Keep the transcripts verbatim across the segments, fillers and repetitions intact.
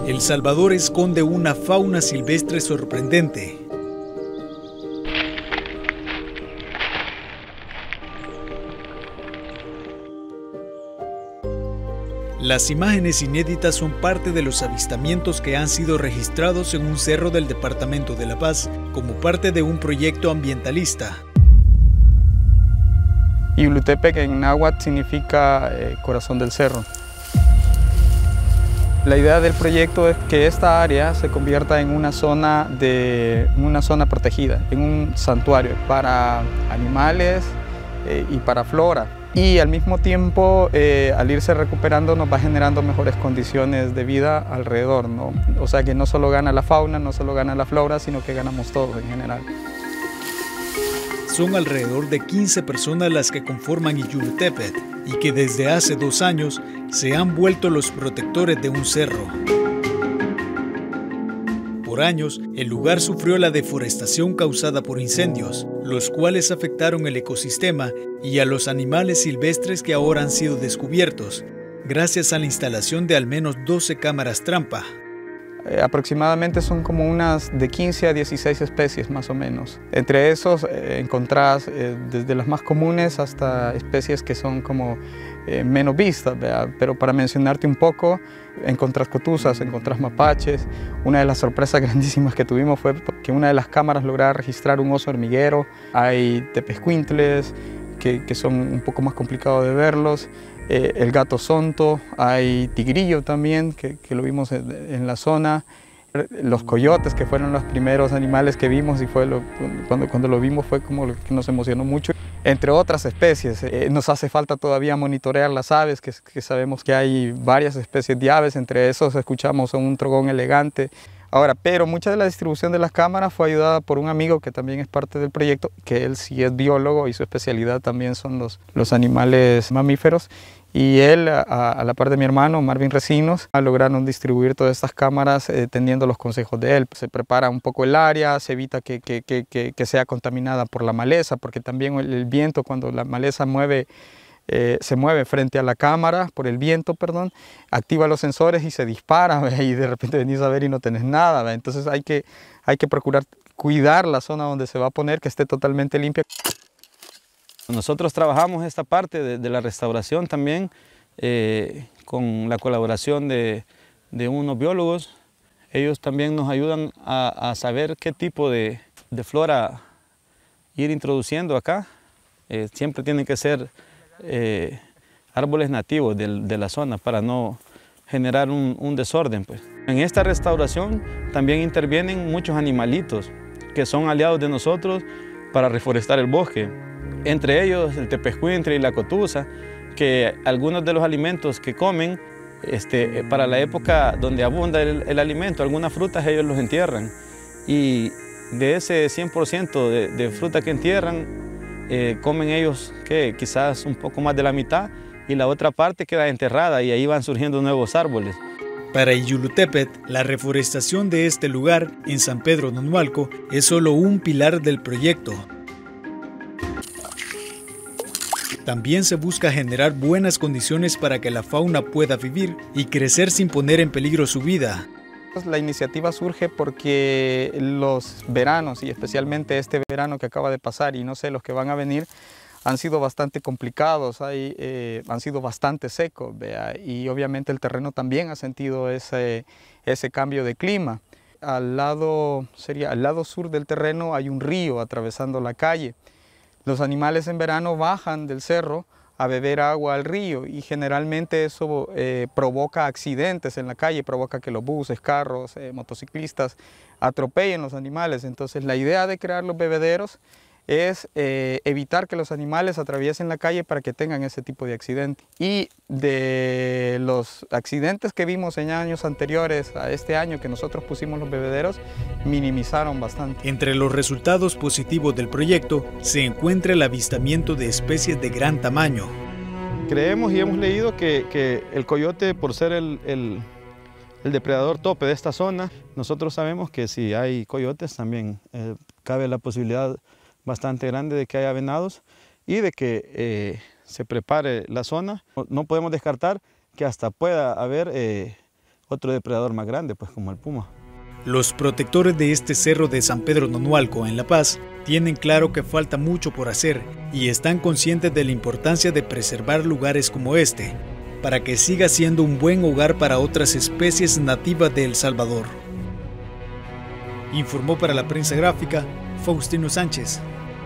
El Salvador esconde una fauna silvestre sorprendente. Las imágenes inéditas son parte de los avistamientos que han sido registrados en un cerro del departamento de La Paz como parte de un proyecto ambientalista. Ixtlutepec en náhuatl significa eh, corazón del cerro. La idea del proyecto es que esta área se convierta en una zona, de, una zona protegida, en un santuario para animales eh, y para flora. Y al mismo tiempo, eh, al irse recuperando, nos va generando mejores condiciones de vida alrededor, ¿no? O sea que no solo gana la fauna, no solo gana la flora, sino que ganamos todos en general. Son alrededor de quince personas las que conforman Ixtlutepec y que desde hace dos años se han vuelto los protectores de un cerro. Por años, el lugar sufrió la deforestación causada por incendios, los cuales afectaron el ecosistema y a los animales silvestres que ahora han sido descubiertos, gracias a la instalación de al menos doce cámaras trampa. Eh, aproximadamente son como unas de quince a dieciséis especies más o menos. Entre esos eh, encontrás eh, desde las más comunes hasta especies que son como eh, menos vistas, ¿verdad? Pero para mencionarte un poco, encontrás cotuzas, encontrás mapaches. Una de las sorpresas grandísimas que tuvimos fue que una de las cámaras lograba registrar un oso hormiguero. Hay tepezcuintles que, que son un poco más complicados de verlos. Eh, el gato sonto, hay tigrillo también, que, que lo vimos en, en la zona. Los coyotes, que fueron los primeros animales que vimos y fue lo, cuando, cuando lo vimos fue como lo que nos emocionó mucho. Entre otras especies, eh, nos hace falta todavía monitorear las aves, que, que sabemos que hay varias especies de aves, entre esos escuchamos un trogón elegante. Ahora, pero mucha de la distribución de las cámaras fue ayudada por un amigo que también es parte del proyecto, que él sí es biólogo y su especialidad también son los, los animales mamíferos. Y él, a, a la par de mi hermano, Marvin Recinos, lograron distribuir todas estas cámaras eh, teniendo los consejos de él. Se prepara un poco el área, se evita que, que, que, que, que sea contaminada por la maleza, porque también el, el viento, cuando la maleza mueve, eh, se mueve frente a la cámara, por el viento, perdón, activa los sensores y se dispara, ¿ve? Y de repente venís a ver y no tenés nada, ¿ve? Entonces hay que, hay que procurar cuidar la zona donde se va a poner, que esté totalmente limpia. Nosotros trabajamos esta parte de, de la restauración también eh, con la colaboración de, de unos biólogos. Ellos también nos ayudan a, a saber qué tipo de, de flora ir introduciendo acá. Eh, siempre tienen que ser eh, árboles nativos de, de la zona para no generar un, un desorden, pues. En esta restauración también intervienen muchos animalitos que son aliados de nosotros para reforestar el bosque. Entre ellos el tepezcuintle y la cotuza, que algunos de los alimentos que comen, este, para la época donde abunda el, el alimento, algunas frutas ellos los entierran. Y de ese cien por ciento de, de fruta que entierran, eh, comen ellos que quizás un poco más de la mitad y la otra parte queda enterrada y ahí van surgiendo nuevos árboles. Para Ixtlutepec, la reforestación de este lugar, en San Pedro Nonualco, es solo un pilar del proyecto. También se busca generar buenas condiciones para que la fauna pueda vivir y crecer sin poner en peligro su vida. La iniciativa surge porque los veranos, y especialmente este verano que acaba de pasar y no sé, los que van a venir, han sido bastante complicados, hay, eh, han sido bastante secos, ¿vea? Y obviamente el terreno también ha sentido ese, ese cambio de clima. Al lado, sería, al lado sur del terreno hay un río atravesando la calle. Los animales en verano bajan del cerro a beber agua al río y generalmente eso eh, provoca accidentes en la calle, provoca que los buses, carros, eh, motociclistas atropellen los animales. Entonces la idea de crear los bebederos es eh, evitar que los animales atraviesen la calle para que tengan ese tipo de accidentes. Y de los accidentes que vimos en años anteriores a este año que nosotros pusimos los bebederos, minimizaron bastante. Entre los resultados positivos del proyecto se encuentra el avistamiento de especies de gran tamaño. Creemos y hemos leído que, que el coyote, por ser el, el, el depredador tope de esta zona, nosotros sabemos que si hay coyotes también eh, cabe la posibilidad bastante grande de que haya venados y de que eh, se prepare la zona. No podemos descartar que hasta pueda haber eh, otro depredador más grande, pues como el puma. Los protectores de este cerro de San Pedro Nonualco en La Paz tienen claro que falta mucho por hacer y están conscientes de la importancia de preservar lugares como este, para que siga siendo un buen hogar para otras especies nativas de El Salvador. Informó para la prensa gráfica Faustino Sánchez.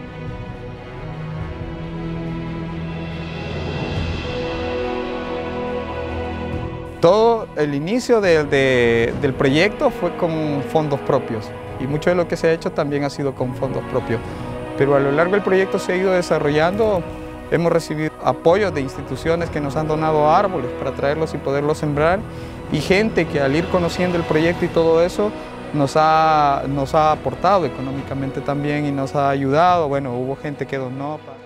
Todo el inicio de, de, del proyecto fue con fondos propios y mucho de lo que se ha hecho también ha sido con fondos propios. Pero a lo largo del proyecto se ha ido desarrollando, hemos recibido apoyo de instituciones que nos han donado árboles para traerlos y poderlos sembrar y gente que al ir conociendo el proyecto y todo eso nos ha, nos ha aportado económicamente también y nos ha ayudado. Bueno, hubo gente que donó.